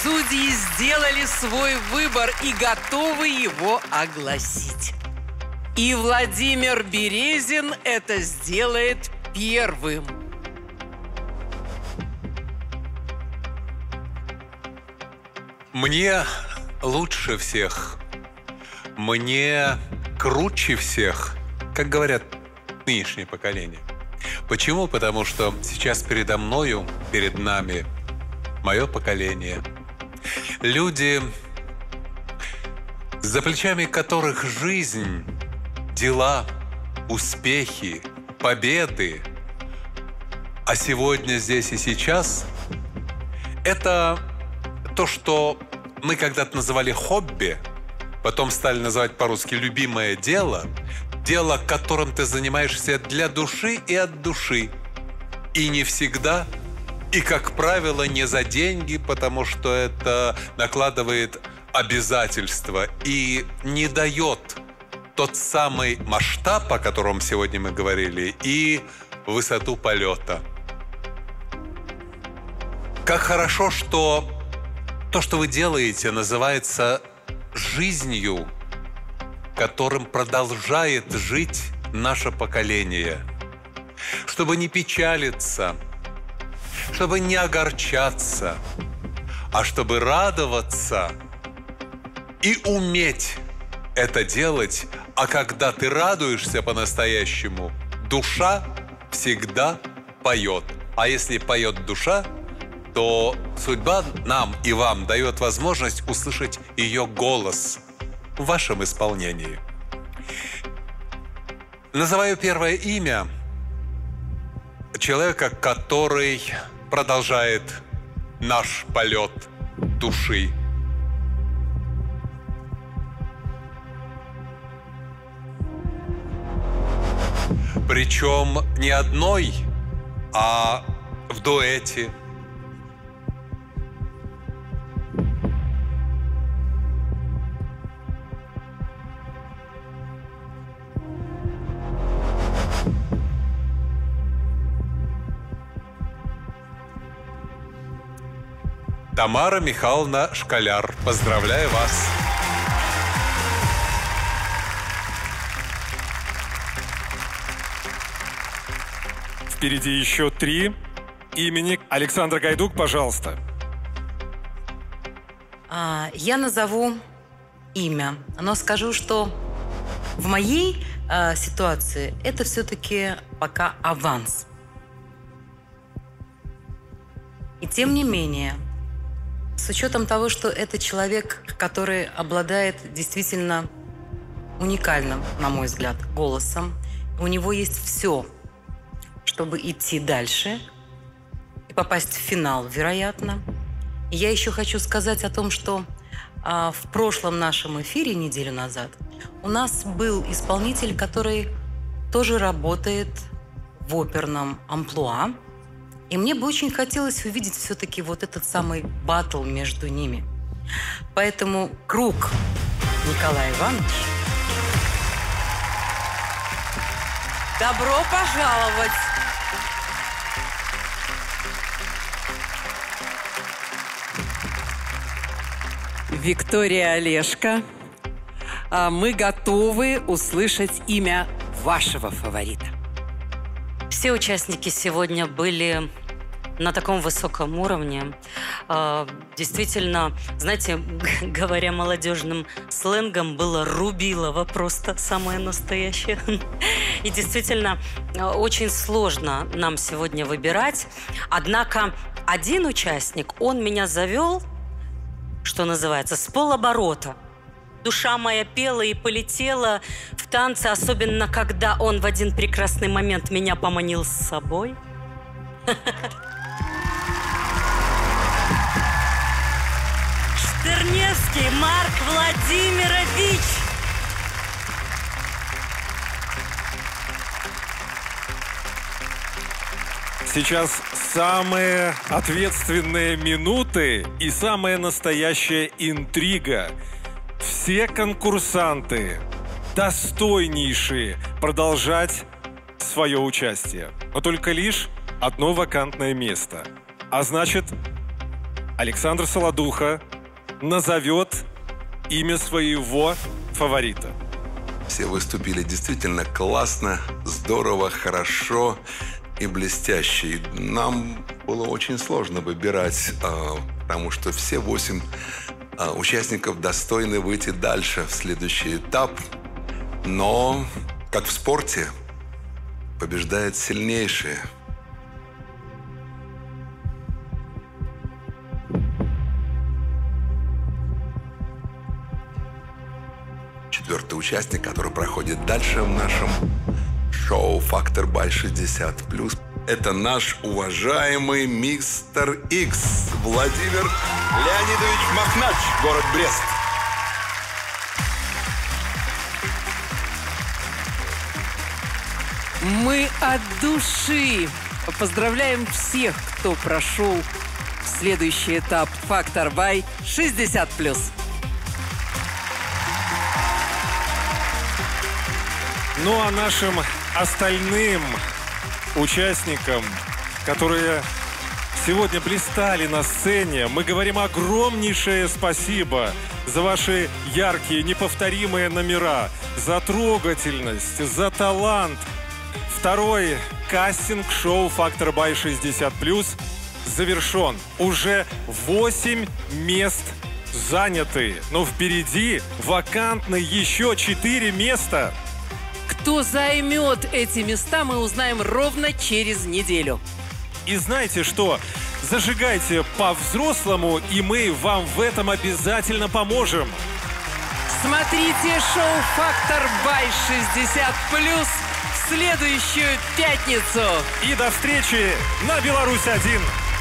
Судьи сделали свой выбор и готовы его огласить. И Владимир Березин это сделает первым. Мне лучше всех, мне круче всех, как говорят нынешнее поколение. Почему? Потому что сейчас передо мною, перед нами мое поколение. Люди, за плечами которых жизнь, дела, успехи, победы, а сегодня, здесь и сейчас – это то, что мы когда-то называли хобби, потом стали называть по-русски «любимое дело», дело, которым ты занимаешься для души и от души. И не всегда, и, как правило, не за деньги, потому что это накладывает обязательства и не дает тот самый масштаб, о котором сегодня мы говорили, и высоту полета. Как хорошо, что то, что вы делаете, называется жизнью, которым продолжает жить наше поколение. Чтобы не печалиться, чтобы не огорчаться, а чтобы радоваться и уметь это делать. А когда ты радуешься по-настоящему, душа всегда поет. А если поет душа, то судьба нам и вам дает возможность услышать ее голос в вашем исполнении. Называю первое имя человека, который продолжает наш полет души. Причем не одной, а в дуэте. Тамара Михайловна Школяр. Поздравляю вас! Впереди еще 3 имени. Александра Гайдук, пожалуйста. Я назову имя, но скажу, что в моей ситуации это все-таки пока аванс. И тем не менее, с учетом того, что это человек, который обладает действительно уникальным, на мой взгляд, голосом, у него есть все, чтобы идти дальше и попасть в финал, вероятно. И я еще хочу сказать о том, что в прошлом нашем эфире, неделю назад, у нас был исполнитель, который тоже работает в оперном амплуа. И мне бы очень хотелось увидеть все-таки вот этот самый баттл между ними. Поэтому Круг Николай Иванович. Добро пожаловать! Виктория Олешко. Мы готовы услышать имя вашего фаворита. Все участники сегодня были на таком высоком уровне. Действительно, знаете, говоря молодежным сленгом, было рубилово просто самое настоящее. И действительно, очень сложно нам сегодня выбирать. Однако один участник, он меня завел, что называется, с полоборота. Душа моя пела и полетела в танце, особенно когда он в один прекрасный момент меня поманил с собой. Штерневский Марк Владимирович. Сейчас самые ответственные минуты и самая настоящая интрига. Все конкурсанты достойнейшие продолжать свое участие. Но только лишь одно вакантное место. А значит, Александр Солодуха назовет имя своего фаворита. Все выступили действительно классно, здорово, хорошо и блестяще. И нам было очень сложно выбирать, потому что все 8 участников достойны выйти дальше в следующий этап. Но, как в спорте, побеждает сильнейший. Четвертый участник, который проходит дальше в нашем шоу «Фактор Бай 60+». Это наш уважаемый мистер Икс Владимир Леонидович Махнач, город Брест. Мы от души поздравляем всех, кто прошел следующий этап «Фактор Бай 60+». Ну а нашим остальным участникам, которые сегодня блистали на сцене, мы говорим огромнейшее спасибо за ваши яркие, неповторимые номера, за трогательность, за талант. Второй кастинг-шоу «Фактор Бай 60+» завершен. Уже 8 мест заняты, но впереди вакантны еще 4 места. Кто займет эти места, мы узнаем ровно через неделю. И знаете что? Зажигайте по-взрослому, и мы вам в этом обязательно поможем. Смотрите шоу «Фактор Бай 60+» в следующую пятницу. И до встречи на Беларусь-1.